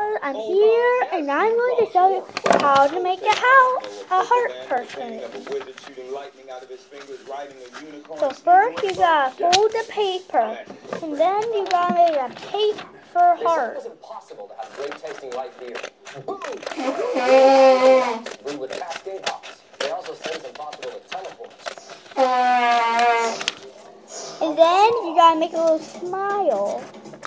guys, I'm here and I'm going to show you how to make a heart person. So first you gotta fold the paper and then you gotta make a paper heart. It's impossible to have great tasting light beer. Boom! Brewed with Cascade hops. They also say it's impossible to teleport. And then you gotta make a little smile.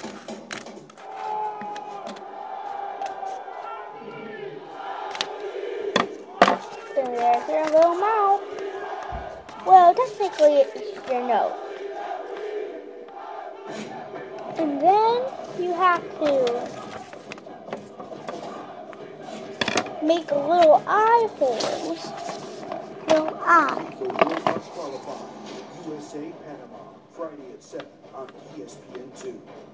Then there's your little mouth. Well, technically it's your nose. And then you have to make little eye holes. Little eye. USA Panama, Friday at 7 on ESPN2.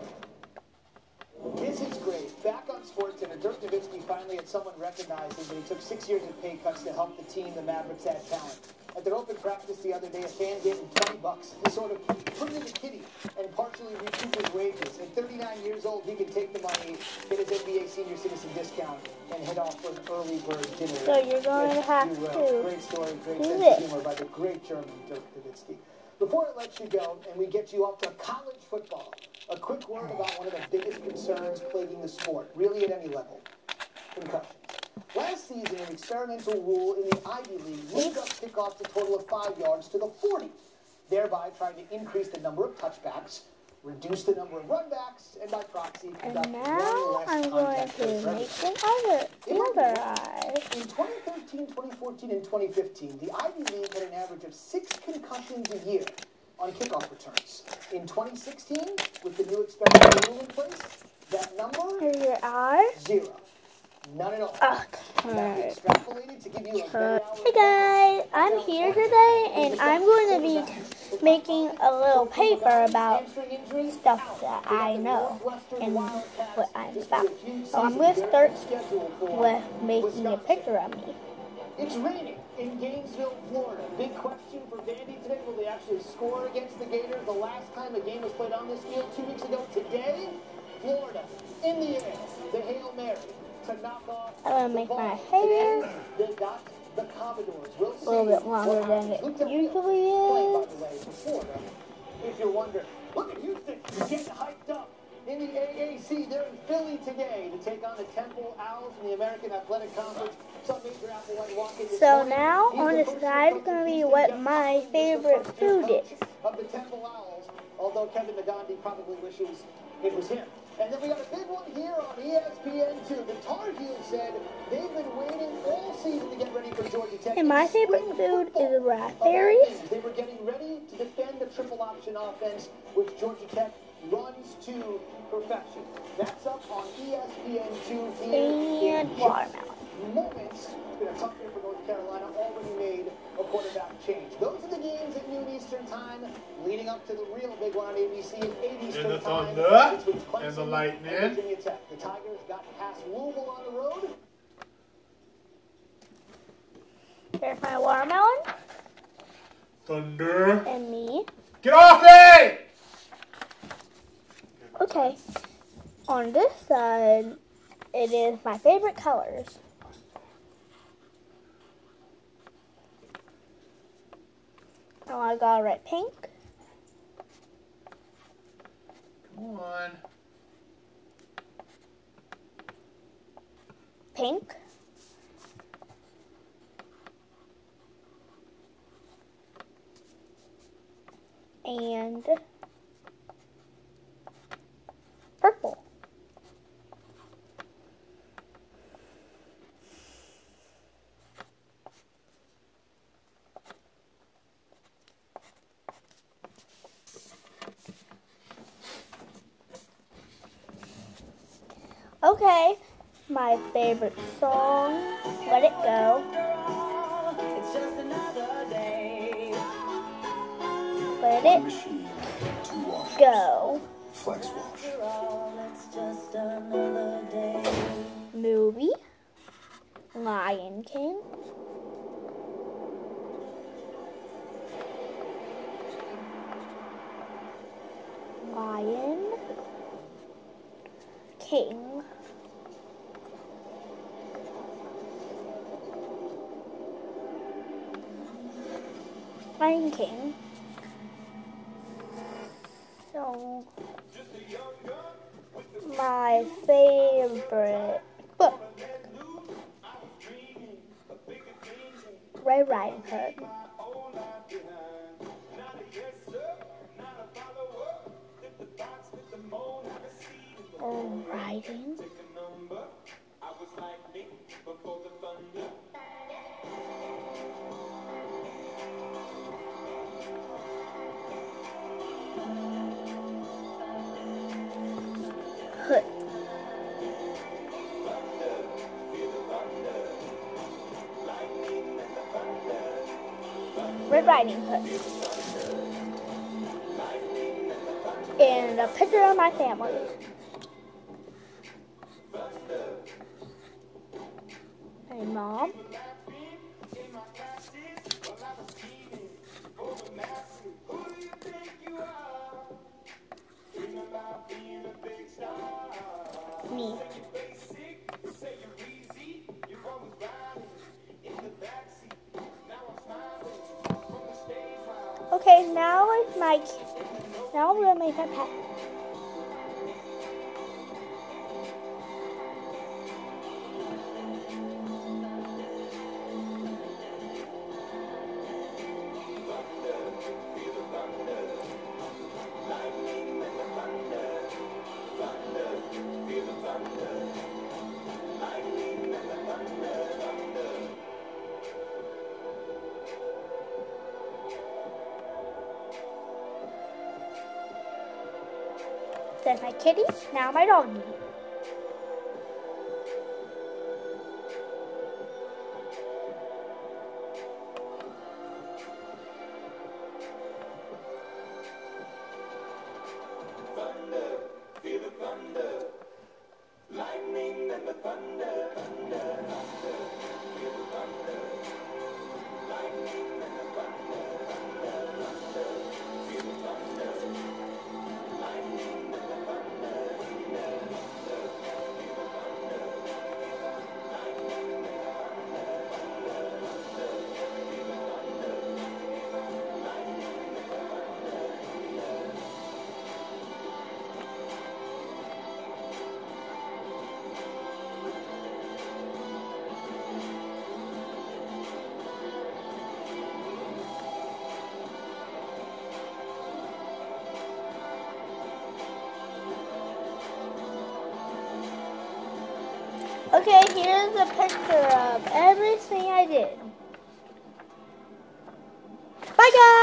This is great. Back on SportsCenter, Dirk Nowitzki finally had someone recognizing that he took 6 years of pay cuts to help the team, the Mavericks, add talent. At their open practice the other day, a fan gave him $20 to sort of put him in the kitty and partially recoup his wages. At 39 years old, he can take the money, get his NBA senior citizen discount, and head off for an early bird dinner. So you're going to have to great story, great do sense this. of humor by the great German Dirk Nowitzki. Before I let you go and we get you up to college football, a quick word about one of the biggest concerns plaguing the sport, really at any level: concussions. Last season, an experimental rule in the Ivy League moved up kickoffs a total of 5 yards to the 40, thereby trying to increase the number of touchbacks, reduce the number of runbacks, and by proxy, conduct And one now less I'm going contact to rate make revenue. the other eye. In 2013, 2014, and 2015, the Ivy League had an average of 6 concussions a year on kickoff returns. In 2016, with the new experimental rule in place, that number, Here's your eye. 0. None at all. Okay. Extrapolated to give you a better Hey guys, I'm here today and I'm going to be making a little paper about stuff that I know and what I'm about. So I'm going to start with making a picture of me. It's raining in Gainesville, Florida. Big question for Vandy today. Will they actually score against the Gators? The last time a game was played on this field 2 weeks ago. Today, Florida in the air. The Hail Mary to knock off I'm going to make my hair they got the Commodores. We'll a little bit longer than it usually is. If you're wondering, look at Houston getting hyped up in the AAC. They're in Philly today to take on the Temple Owls in the American Athletic Conference. So now on the side is going to be what my favorite food is. Of the Temple Owls, although Kevin Nagandi probably wishes it was him. And then we got a big one here on ESPN2. The Tar Heels said they've been waiting all season to get ready for Georgia Tech. And my favorite food is raspberries. They were getting ready to defend the triple option offense, which Georgia Tech runs to perfection. That's up on ESPN2 here And watermelon. Moments. It's been a tough year for North Carolina. Already made a quarterback change. Those are the games at noon Eastern time, leading up to the real big one on ABC at 8 Eastern time. And the thunder and the lightning. And Virginia Tech. The Tigers got past Louisville on the road. There's my watermelon. Thunder. And me. Get off me! Okay. On this side, it is my favorite colors. Oh, I got a red pink. Come on. Pink. And purple. Okay, my favorite song, Let It Go. It's just another day. Let It Machine, 2 washers. Go. Flex wash. It's just another day. Movie, Lion King. Lion King. Lion King. So, my favorite book, Red Riding Hood. Riding. Hood. Red Riding Hood. And a picture of my family. My mom. Me. Okay, now it's Mike. Now we're gonna make a pet. There's my kitty, now my doggy. Okay, here's a picture of everything I did. Bye, guys!